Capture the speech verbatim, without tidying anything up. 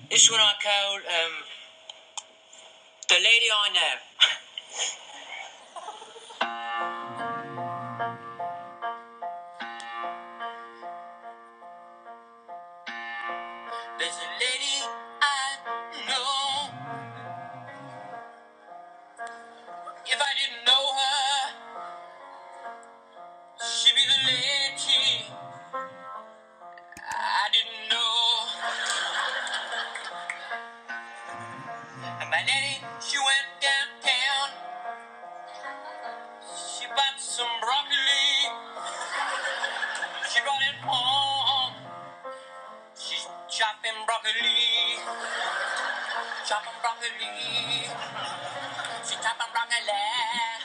This one I call um, The Lady I Know. There's a lady I know. If I didn't know her, she'd be the lady I didn't know. And my lady, she went downtown. She bought some broccoli. She brought it home. She's chopping broccoli. Chopping broccoli. She's chopping broccoli.